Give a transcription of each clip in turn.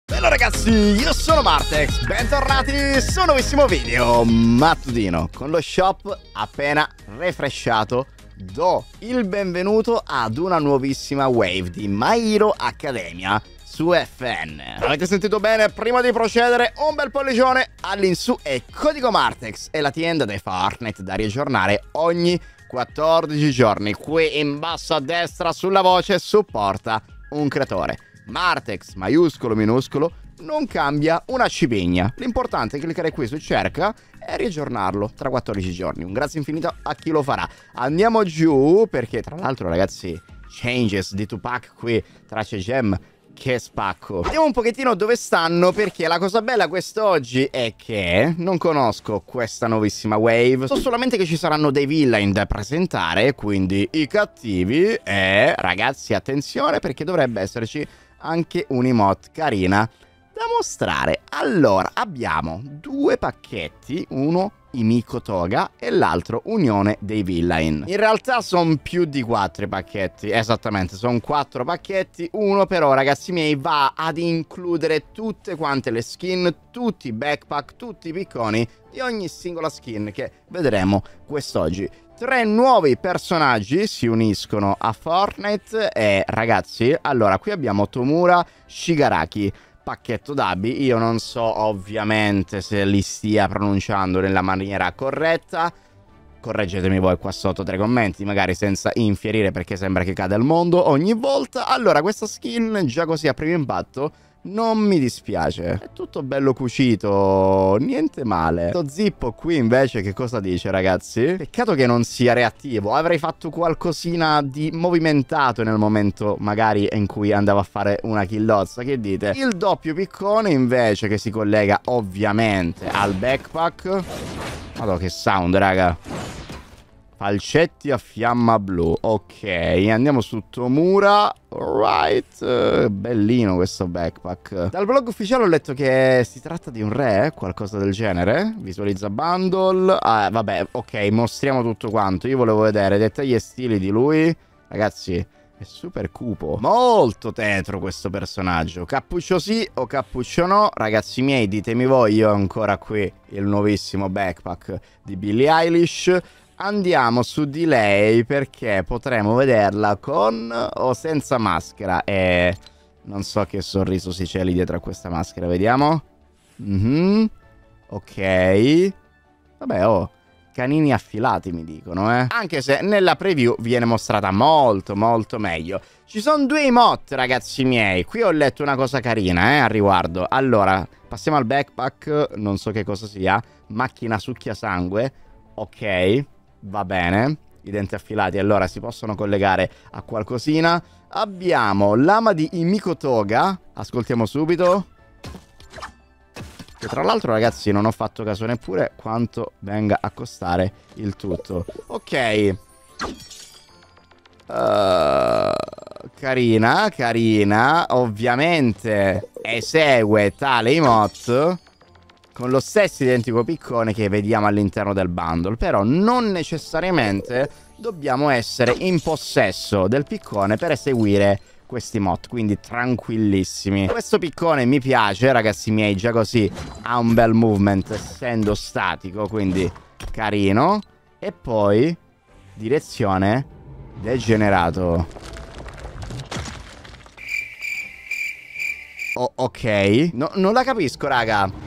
Bello ragazzi, io sono Martex, bentornati su un nuovissimo video mattutino. Con lo shop appena refreshato do il benvenuto ad una nuovissima wave di My Hero Academia su FN. Avete sentito bene? Prima di procedere un bel pollicione all'insù e codico Martex è la tienda dei Fortnite da riaggiornare ogni 14 giorni. Qui in basso a destra sulla voce supporta un creatore. Martex, maiuscolo, minuscolo, non cambia una cipigna. L'importante è cliccare qui su cerca e riaggiornarlo tra 14 giorni. Un grazie infinito a chi lo farà. Andiamo giù perché tra l'altro ragazzi, changes di Tupac qui, tracce gem, che spacco. Vediamo un pochettino dove stanno, perché la cosa bella quest'oggi è che non conosco questa nuovissima wave. So solamente che ci saranno dei villain da presentare, quindi i cattivi. E ragazzi attenzione perché dovrebbe esserci anche un'emote carina da mostrare. Allora abbiamo due pacchetti, uno Imiko Toga e l'altro Unione dei Villain. In realtà sono più di 4 pacchetti, esattamente, sono 4 pacchetti. Uno però ragazzi miei va ad includere tutte quante le skin, tutti i backpack, tutti i picconi di ogni singola skin che vedremo quest'oggi. 3 nuovi personaggi si uniscono a Fortnite e ragazzi, allora qui abbiamo Tomura Shigaraki, pacchetto d'abbi. Io non so ovviamente se li stia pronunciando nella maniera corretta. Correggetemi voi qua sotto tra i commenti, magari senza infierire perché sembra che cade il mondo ogni volta. Allora questa skin già così a primo impatto non mi dispiace, è tutto bello cucito, niente male. Questo zippo qui invece che cosa dice ragazzi? Peccato che non sia reattivo, avrei fatto qualcosina di movimentato nel momento magari in cui andavo a fare una killozza, che dite? Il doppio piccone invece che si collega ovviamente al backpack. Madò che sound raga. Falcetti a fiamma blu. Ok, andiamo su Tomura. Alright, bellino questo backpack. Dal blog ufficiale ho letto che si tratta di un re, qualcosa del genere. Visualizza bundle. Ah, vabbè, ok, mostriamo tutto quanto. Io volevo vedere dettagli e stili di lui. Ragazzi, è super cupo. Molto tetro questo personaggio. Cappuccio sì o cappuccio no? Ragazzi miei, ditemi voi. Io ho ancora qui il nuovissimo backpack di Billie Eilish. Andiamo su di lei perché potremo vederla con o senza maschera. E non so che sorriso si celi dietro a questa maschera. Vediamo. Ok. Vabbè, oh, canini affilati mi dicono, eh. Anche se nella preview viene mostrata molto molto meglio. Ci sono 2 emote ragazzi miei. Qui ho letto una cosa carina, al riguardo. Allora, passiamo al backpack. Non so che cosa sia. Macchina succhia sangue. Ok. Va bene, i denti affilati allora si possono collegare a qualcosina. Abbiamo lama di Imiko Toga. Ascoltiamo subito. Che tra l'altro ragazzi non ho fatto caso neppure quanto venga a costare il tutto. Ok. Carina, carina. Ovviamente esegue tale emote con lo stesso identico piccone che vediamo all'interno del bundle. Però non necessariamente dobbiamo essere in possesso del piccone per eseguire questi mod, quindi tranquillissimi. Questo piccone mi piace ragazzi miei, già così ha un bel movement essendo statico, quindi carino. E poi direzione degenerato. Oh, ok, no, non la capisco raga.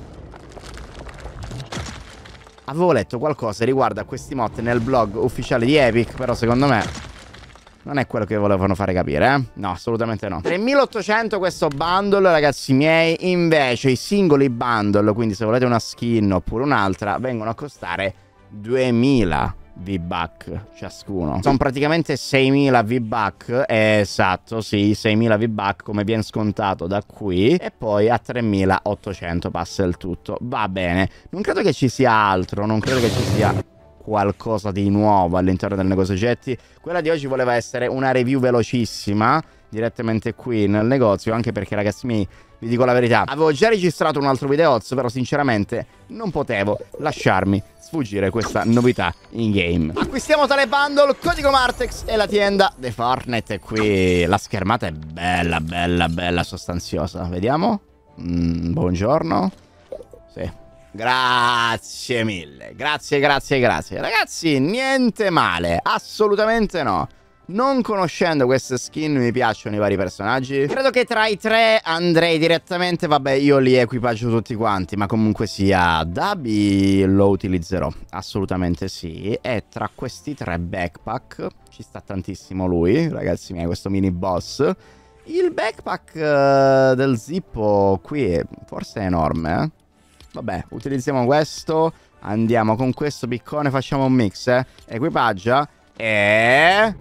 Avevo letto qualcosa riguardo a questi mod nel blog ufficiale di Epic, però secondo me non è quello che volevano fare capire, eh? No, assolutamente no. 3800 questo bundle, ragazzi miei. Invece i singoli bundle, quindi se volete una skin oppure un'altra, vengono a costare 2000 V-Buck ciascuno. Sono praticamente 6000 V-Buck. Esatto, sì, 6000 V-Buck come viene scontato da qui. E poi a 3800 passa il tutto. Va bene. Non credo che ci sia altro. Non credo che ci sia qualcosa di nuovo all'interno del negozio oggetti. Quella di oggi voleva essere una review velocissima direttamente qui nel negozio, anche perché ragazzi miei, vi dico la verità, avevo già registrato un altro videozzo, però sinceramente non potevo lasciarmi sfuggire questa novità in game. Acquistiamo tale bundle, codico Martex e la tienda dei Fortnite. E qui la schermata è bella, bella, bella sostanziosa. Vediamo. Buongiorno. Sì. Grazie mille. Grazie, grazie, grazie. Ragazzi, niente male. Assolutamente no. Non conoscendo queste skin mi piacciono i vari personaggi. Credo che tra i tre andrei direttamente. Vabbè, io li equipaggio tutti quanti, ma comunque sia Dabi lo utilizzerò. Assolutamente sì. E tra questi tre backpack ci sta tantissimo lui, ragazzi miei, questo mini boss. Il backpack del Zippo qui forse è enorme, eh? Vabbè, utilizziamo questo. Andiamo con questo piccone, facciamo un mix, equipaggia. E...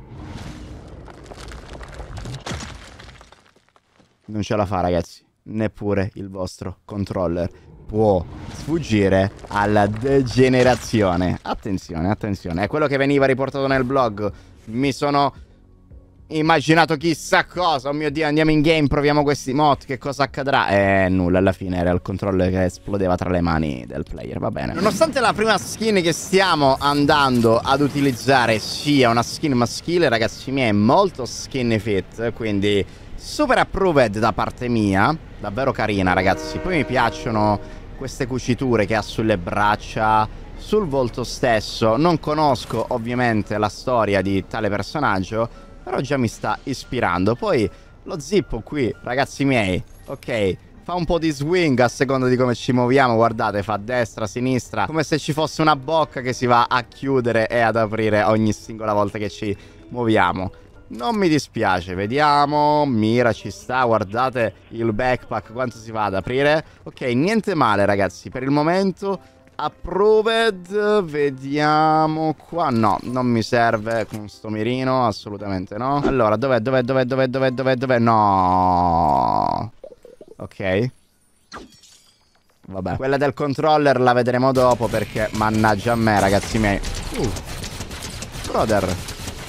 non ce la fa, ragazzi. Neppure il vostro controller può sfuggire alla degenerazione. Attenzione, attenzione. È quello che veniva riportato nel blog. Mi sono immaginato chissà cosa. Oh mio Dio, andiamo in game, proviamo questi mod. Che cosa accadrà? Nulla, alla fine era il controller che esplodeva tra le mani del player. Va bene. Nonostante la prima skin che stiamo andando ad utilizzare sia una skin maschile, ragazzi miei, molto skinny fit, quindi super approved da parte mia. Davvero carina, ragazzi. Poi mi piacciono queste cuciture che ha sulle braccia, sul volto stesso. Non conosco ovviamente la storia di tale personaggio, però già mi sta ispirando. Poi lo Zippo qui, ragazzi miei, ok, fa un po' di swing a seconda di come ci muoviamo. Guardate, fa destra, sinistra, come se ci fosse una bocca che si va a chiudere e ad aprire ogni singola volta che ci muoviamo. Non mi dispiace, vediamo. Mira ci sta, guardate il backpack quanto si va ad aprire. Ok, niente male, ragazzi, per il momento approved. Vediamo qua. No, non mi serve con sto mirino, assolutamente no. Allora, dov'è? No. Ok. Vabbè, quella del controller la vedremo dopo, perché mannaggia a me, ragazzi miei. Brother.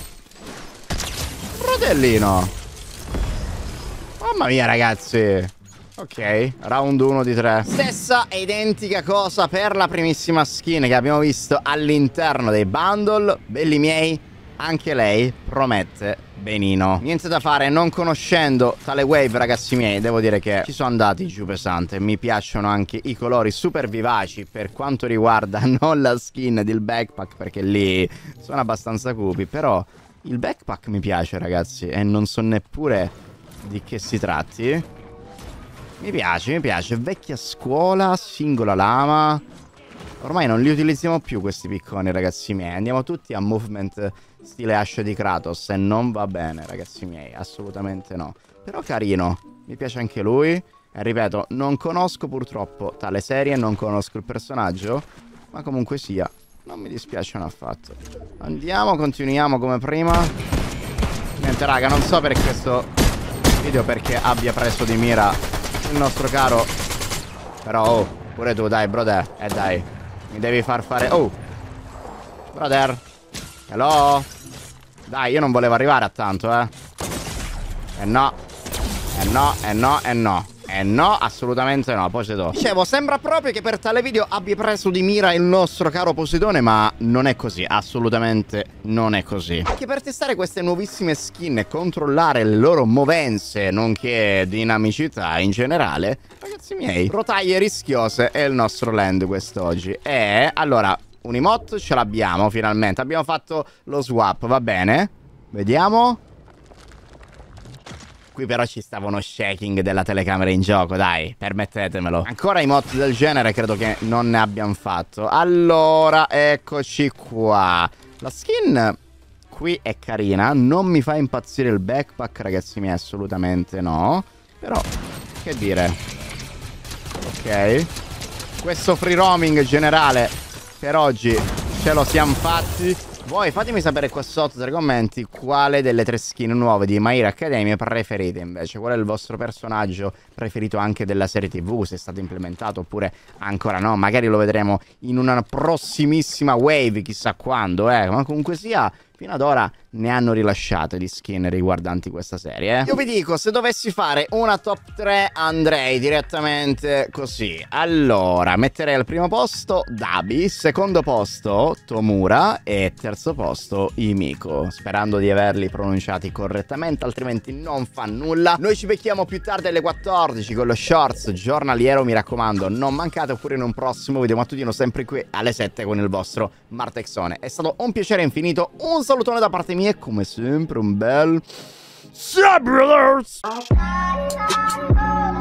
Fratellino. Mamma mia, ragazzi. Ok, round 1 di 3. Stessa e identica cosa per la primissima skin che abbiamo visto all'interno dei bundle. Belli miei, anche lei promette benino. Niente da fare, non conoscendo tale wave, ragazzi miei, devo dire che ci sono andati giù pesante. Mi piacciono anche i colori super vivaci per quanto riguarda non la skin del backpack, perché lì sono abbastanza cupi, però il backpack mi piace, ragazzi, e non so neppure di che si tratti. Mi piace. Vecchia scuola, singola lama. Ormai non li utilizziamo più questi picconi, ragazzi miei. Andiamo tutti a movement stile Ash di Kratos e non va bene, ragazzi miei, assolutamente no. Però carino, mi piace anche lui. E ripeto, non conosco purtroppo tale serie, non conosco il personaggio, ma comunque sia, non mi dispiacciono affatto. Andiamo, continuiamo come prima. Niente, raga, non so per questo video perché abbia preso di mira il nostro caro. Però, oh, pure tu, dai, brother. Dai, mi devi far fare. Oh, brother. Hello. Dai, io non volevo arrivare a tanto, no. No, assolutamente no, poi se do. Dicevo, sembra proprio che per tale video abbia preso di mira il nostro caro Poseidone, ma non è così, assolutamente non è così. Anche per testare queste nuovissime skin e controllare le loro movenze, nonché dinamicità in generale, ragazzi miei, rotaie rischiose è il nostro land quest'oggi. E allora, un emote ce l'abbiamo finalmente, abbiamo fatto lo swap, va bene? Vediamo. Qui però ci stava uno shaking della telecamera in gioco, dai, permettetemelo. Ancora emote del genere credo che non ne abbiamo fatto. Allora, eccoci qua. La skin qui è carina, non mi fa impazzire il backpack, ragazzi miei, assolutamente no. Però, che dire. Ok. Questo free roaming generale per oggi ce lo siamo fatti. Voi fatemi sapere qua sotto tra i commenti quale delle 3 skin nuove di My Hero Academia preferite invece. Qual è il vostro personaggio preferito anche della serie TV, se è stato implementato oppure ancora no. Magari lo vedremo in una prossimissima wave, chissà quando, ma comunque sia, fino ad ora ne hanno rilasciate di skin riguardanti questa serie. Io vi dico, se dovessi fare una top 3 andrei direttamente così. Allora, metterei al primo posto Dabi, secondo posto Tomura e terzo posto Himiko, sperando di averli pronunciati correttamente, altrimenti non fa nulla. Noi ci becchiamo più tardi alle 14 con lo shorts giornaliero, mi raccomando, non mancate, oppure in un prossimo video mattutino sempre qui alle 7 con il vostro Martexone. È stato un piacere infinito, un salutone da parte mia e come sempre un bel Sabulous!